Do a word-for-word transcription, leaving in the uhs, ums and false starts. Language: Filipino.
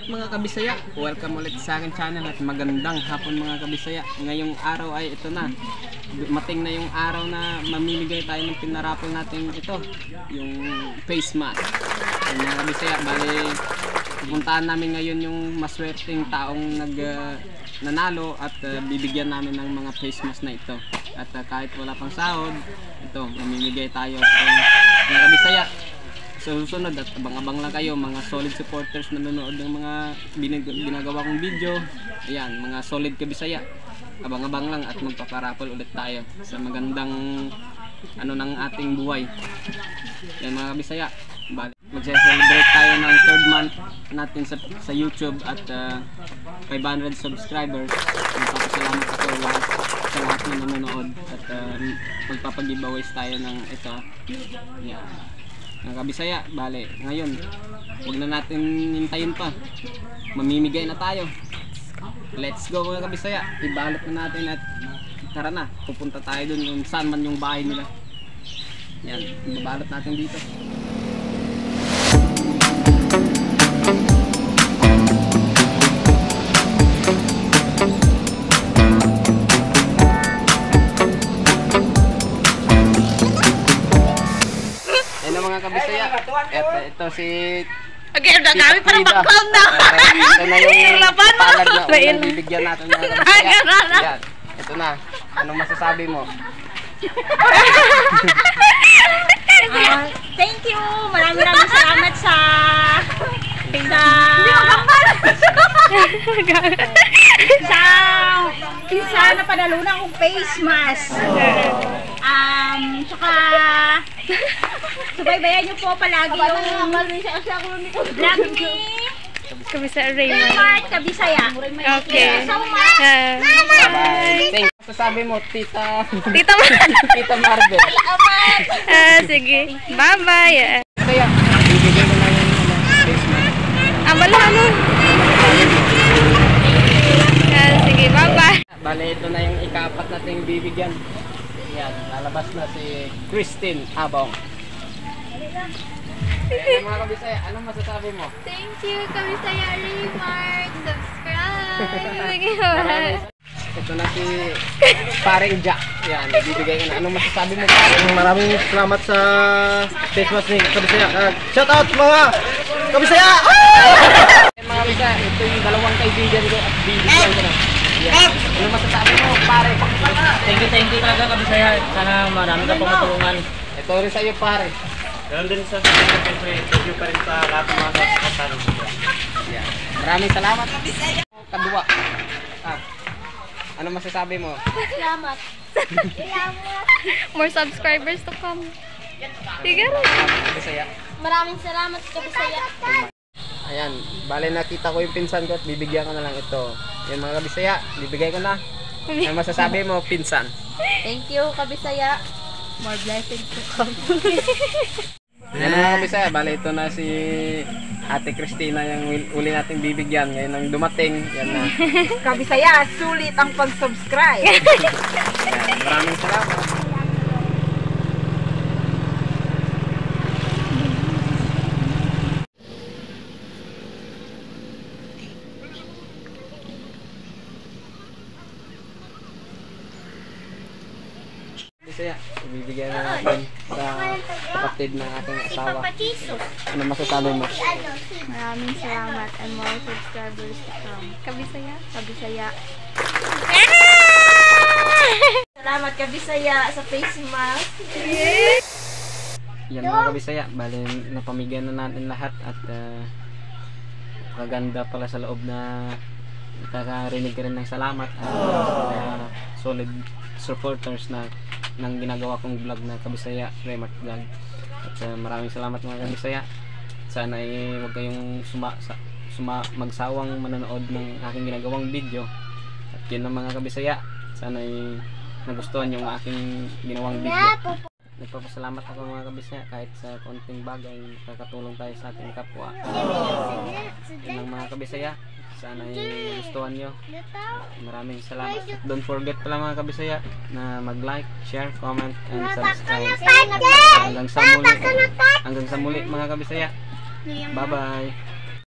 ulit mga kabisaya, welcome ulit sa akin channel at magandang hapon mga kabisaya. Ngayong araw ay ito na, dumating na yung araw na mamimigay tayo ng pinarapol natin ito, yung face mask. Ay, mga kabisaya, bali pupuntahan namin ngayon yung maswerteng taong nag uh, nanalo at uh, bibigyan namin ng mga face mask na ito. At uh, kahit wala pang sahod, ito mamimigay tayo. So, mga kabisaya, so susunod at abang-abang lang kayo mga solid supporters na nanonood ng mga ginagawa kong video. Ayan, mga solid kabisaya, abang-abang lang at magpaparapol ulit tayo sa magandang ano ng ating buhay. Yan mga kabisaya, magse-celebrate tayo ng third month natin sa, sa YouTube at uh, five hundred subscribers. Magpapasalamat ako lahat, sa lahat na nanonood at uh, magpapag-giveaways tayo ng ito. Yan mga kabisaya, bale ngayon huwag na natin hintayin pa, mamimigay na tayo. Let's go mga kabisaya, ibalot na natin at tara na, pupunta tayo dun kung saan man yung bahay nila. Yan, ibabalot natin dito. Mga kabisaya, ito, ito si okay, udah kami parang background na. Ito na yung palad na unang bibigyan natin mga kabisaya. Yan, ito na. Anong masasabi mo? uh, thank you, maraming maraming salamat sa sa sa sa napadalunan kong face mask. Um, tsaka subaybayan niyo po palagi yung vlog ni Kabisaya Raymond. Smart Kabisaya. Okay. So much. Bye. Thank you. Sabi mo, Tita Tita Marvel. Tita Marvel. Ah, sige. Bye-bye. Kaya, bibigyan ko na yung face mask. Ah, wala ano. Ah, sige, bye-bye. Bale, ito na yung ikapat nating bibigyan. Yan, lalabas na si Christine Abong. Ayan mga kabisaya, anong masasabi mo? Thank you, Kabisaya Raymond. Subscribe. Sige, ito na si Paring Jack. Yan, bibigay ko na. Anong masasabi mo, Paring? Maraming salamat sa face mask ni Kabisaya. Uh, shout out mga Kabisaya! Ayan mga kabisaya, ito yung dalawang kaibigan ko at bibigyan ko na. Yan. Anong masasabi mo, pare? Thank you, thank you talaga kabisaya. Sana marami ka pong matulungan. Ito rin sa'yo, pare. Ganun din sa siyempre, thank you pa rin sa lahat ng mga supporters. Yan. Maraming salamat. Kadua. Ah. Anong masasabi mo? Salamat. more subscribers to come. Sige rin. Kabisaya. Maraming salamat Kabisaya. Ayan, bale nakita ko yung pinsan ko at bibigyan ko na lang ito. Yan mga kabisaya, bibigay ko na. Ano masasabi mo, pinsan? Thank you Kabisaya. More blessings to come. Yan mga kabisaya, bale ito na si Ate Christina yung uli nating bibigyan. Ngayon ang dumating, yan na. Kabisaya, sulit ang pag-subscribe. Yan, maraming salamat. Bisaya, ibibigyan na natin sa kapatid ng aking asawa. Ano masasabi mo? Maraming salamat and more subscribers to come. Kabisaya. Kabisaya. Salamat Kabisaya sa face mask. Yan mga kabisaya, bali napamigyan na natin lahat at uh, kaganda pala sa loob na nakakarinig ka rin ng salamat at uh, solid supporters na ng ginagawa kong vlog na Kabisaya Raymond Vlog. At uh, maraming salamat mga kabisaya. Sana ay huwag kayong suma, suma, magsawang manonood ng aking ginagawang video. At yun ang mga kabisaya, sana ay nagustuhan yung aking ginawang video. Nagpapasalamat ako mga kabisaya kahit sa konting bagay nakakatulong tayo sa ating kapwa. Yun ang mga kabisaya, sana ay gustuhan nyo. Maraming salamat. Don't forget pala mga kabisaya na mag-like, share, comment, and subscribe. Hanggang sa muli, hanggang sa muli mga kabisaya. Bye bye.